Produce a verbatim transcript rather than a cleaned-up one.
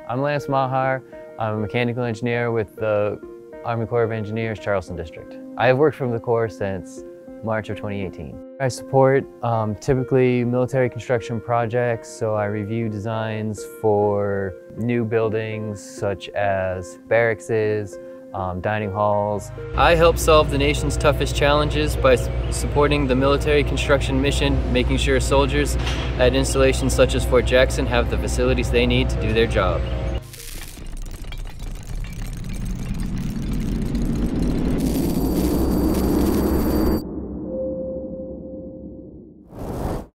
I'm Lance Mahar. I'm a mechanical engineer with the Army Corps of Engineers, Charleston District. I have worked from the Corps since March of twenty eighteen. I support um, typically military construction projects, so I review designs for new buildings such as barracks, um, dining halls. I help solve the nation's toughest challenges by supporting the military construction mission, making sure soldiers at installations such as Fort Jackson have the facilities they need to do their job.